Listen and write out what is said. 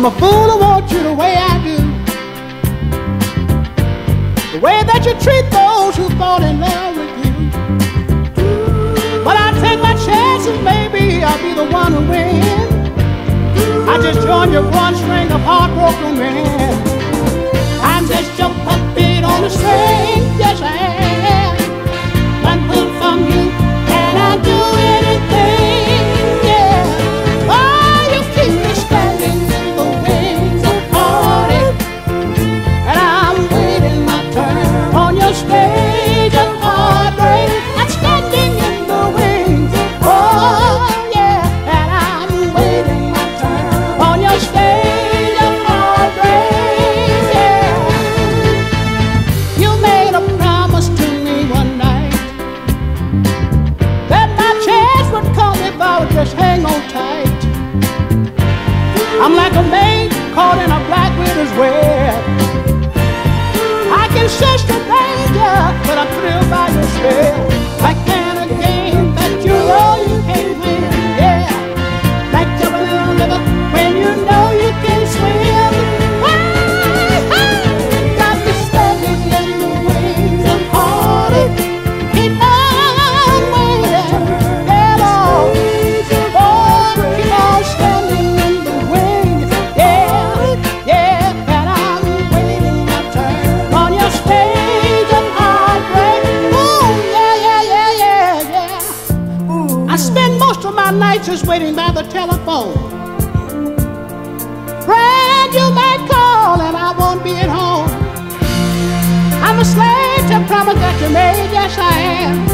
I'm a fool who wants you the way I do, the way that you treat those who fall in love with you. But I take my chances, maybe I'll be the one who wins. I just joined your one string of heartbroken men. I'm just your puppet on the string, yes I am. One pull from you and I'll do anything, yeah. Oh, you keep me standing in the wings of heartache, and I'm waiting my turn on your stage of heartbreak. I'm standing in the wings, oh yeah, and I'm waiting my turn on your stage of heartbreak, yeah. You made a promise to me one night that my chance would come if I would just hang on tight. I'm like a maid caught in a black widow's web. I can sense the danger, but I'm thrilled by your spell. Like in a game that you know you can't win, yeah. Like jumping in a river when you know you can swim. Got me standing in the wings of heartache. Keep on waiting, yeah, Lord. Oh, keep on standing in the wings, yeah, yeah. And I'm waiting my turn on your stage of heartbreak. Ooh, yeah, yeah, yeah, yeah, yeah. I spend most of my nights just waiting by the telephone. Friend, you may call and I won't be at home. I'm a slave to promise that you made, yes I am.